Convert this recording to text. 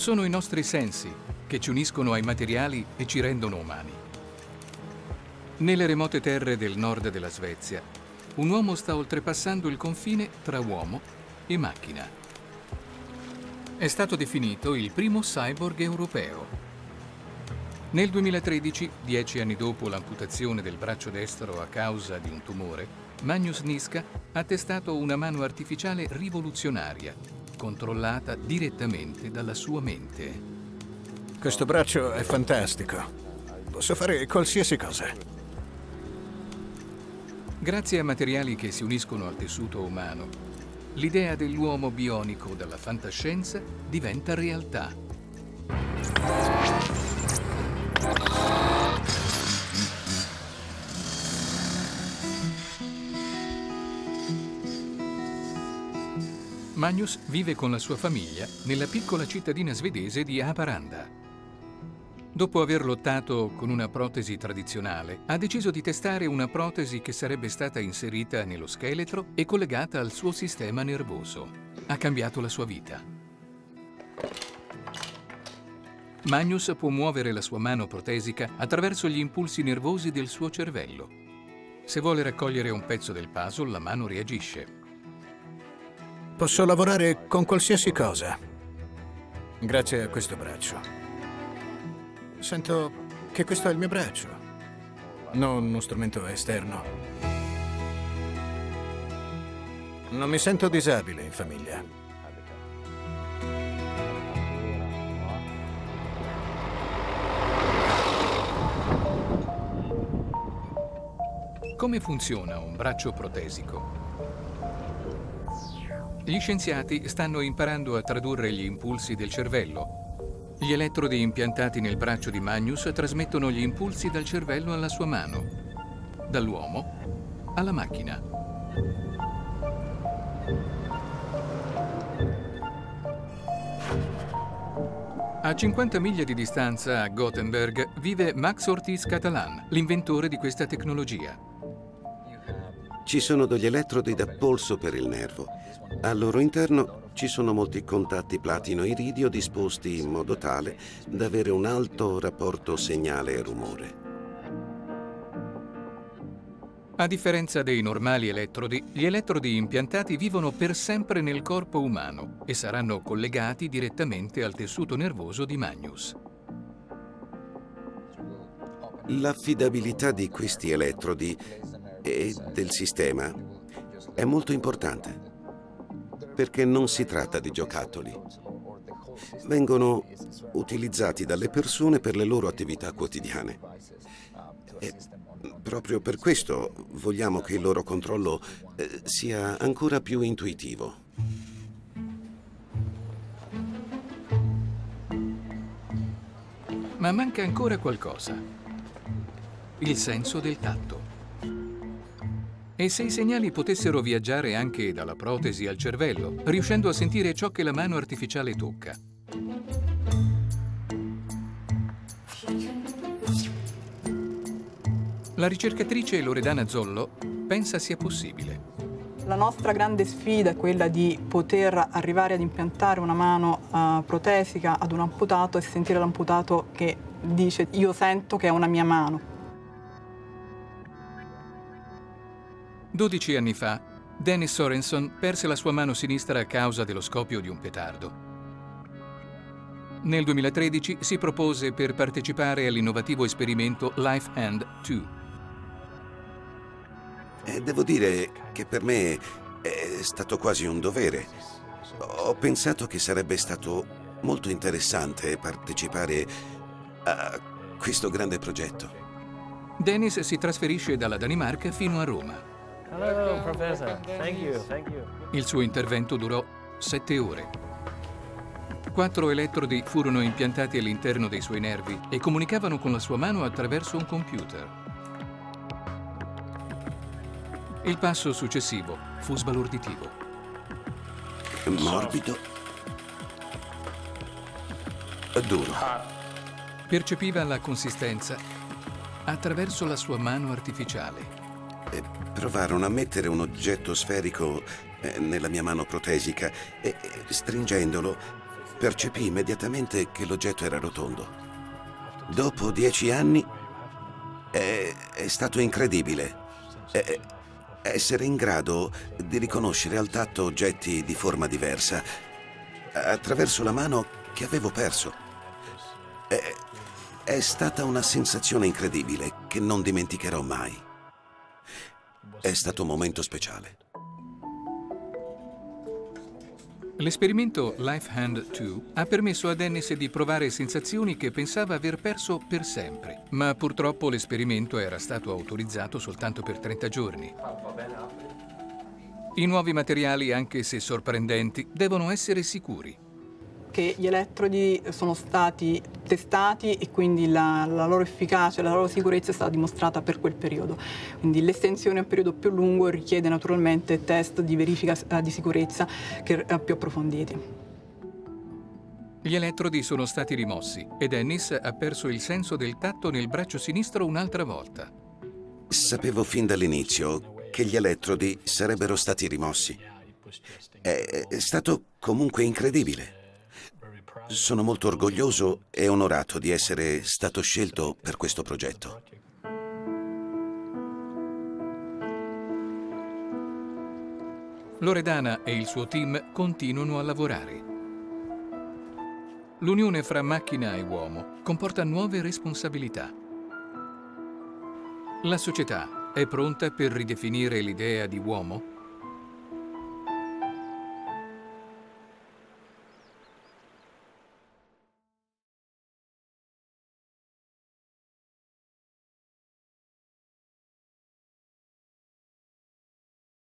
Sono i nostri sensi che ci uniscono ai materiali e ci rendono umani. Nelle remote terre del nord della Svezia, un uomo sta oltrepassando il confine tra uomo e macchina. È stato definito il primo cyborg europeo. Nel 2013, 10 anni dopo l'amputazione del braccio destro a causa di un tumore, Magnus Niska ha testato una mano artificiale rivoluzionaria, controllata direttamente dalla sua mente. Questo braccio è fantastico. Posso fare qualsiasi cosa. Grazie a materiali che si uniscono al tessuto umano, l'idea dell'uomo bionico dalla fantascienza diventa realtà. Magnus vive con la sua famiglia nella piccola cittadina svedese di Haparanda. Dopo aver lottato con una protesi tradizionale, ha deciso di testare una protesi che sarebbe stata inserita nello scheletro e collegata al suo sistema nervoso. Ha cambiato la sua vita. Magnus può muovere la sua mano protesica attraverso gli impulsi nervosi del suo cervello. Se vuole raccogliere un pezzo del puzzle, la mano reagisce. Posso lavorare con qualsiasi cosa, grazie a questo braccio. Sento che questo è il mio braccio, non uno strumento esterno. Non mi sento disabile in famiglia. Come funziona un braccio protesico? Gli scienziati stanno imparando a tradurre gli impulsi del cervello. Gli elettrodi impiantati nel braccio di Magnus trasmettono gli impulsi dal cervello alla sua mano, dall'uomo alla macchina. A 50 miglia di distanza, a Gothenburg, vive Max Ortiz Catalan, l'inventore di questa tecnologia. Ci sono degli elettrodi da polso per il nervo. Al loro interno ci sono molti contatti platino-iridio disposti in modo tale da avere un alto rapporto segnale e rumore. A differenza dei normali elettrodi, gli elettrodi impiantati vivono per sempre nel corpo umano e saranno collegati direttamente al tessuto nervoso di Magnus. L'affidabilità di questi elettrodi e del sistema è molto importante, perché non si tratta di giocattoli. Vengono utilizzati dalle persone per le loro attività quotidiane. E proprio per questo vogliamo che il loro controllo sia ancora più intuitivo. Ma manca ancora qualcosa: il senso del tatto. E se i segnali potessero viaggiare anche dalla protesi al cervello, riuscendo a sentire ciò che la mano artificiale tocca? La ricercatrice Loredana Zollo pensa sia possibile. La nostra grande sfida è quella di poter arrivare ad impiantare una mano protesica ad un amputato e sentire l'amputato che dice: io sento che è una mia mano. 12 anni fa, Dennis Sorenson perse la sua mano sinistra a causa dello scoppio di un petardo. Nel 2013 si propose per partecipare all'innovativo esperimento Life Hand 2. Devo dire che per me è stato quasi un dovere. Ho pensato che sarebbe stato molto interessante partecipare a questo grande progetto. Dennis si trasferisce dalla Danimarca fino a Roma. Hello, Professor. Thank you, thank you. Il suo intervento durò 7 ore. 4 elettrodi furono impiantati all'interno dei suoi nervi e comunicavano con la sua mano attraverso un computer. Il passo successivo fu sbalorditivo. Morbido. Duro. Percepiva la consistenza attraverso la sua mano artificiale. Provarono a mettere un oggetto sferico nella mia mano protesica e stringendolo percepì immediatamente che l'oggetto era rotondo. Dopo 10 anni è stato incredibile essere in grado di riconoscere al tatto oggetti di forma diversa attraverso la mano che avevo perso. È stata una sensazione incredibile che non dimenticherò mai. È stato un momento speciale. L'esperimento Life Hand 2 ha permesso a Dennis di provare sensazioni che pensava aver perso per sempre, ma purtroppo l'esperimento era stato autorizzato soltanto per 30 giorni. I nuovi materiali, anche se sorprendenti, devono essere sicuri. Che gli elettrodi sono stati testati e quindi la loro efficacia, la loro sicurezza è stata dimostrata per quel periodo. Quindi l'estensione a un periodo più lungo richiede naturalmente test di verifica di sicurezza più approfonditi. Gli elettrodi sono stati rimossi e Dennis ha perso il senso del tatto nel braccio sinistro un'altra volta. Sapevo fin dall'inizio che gli elettrodi sarebbero stati rimossi. È stato comunque incredibile. Sono molto orgoglioso e onorato di essere stato scelto per questo progetto. Loredana e il suo team continuano a lavorare. L'unione fra macchina e uomo comporta nuove responsabilità. La società è pronta per ridefinire l'idea di uomo?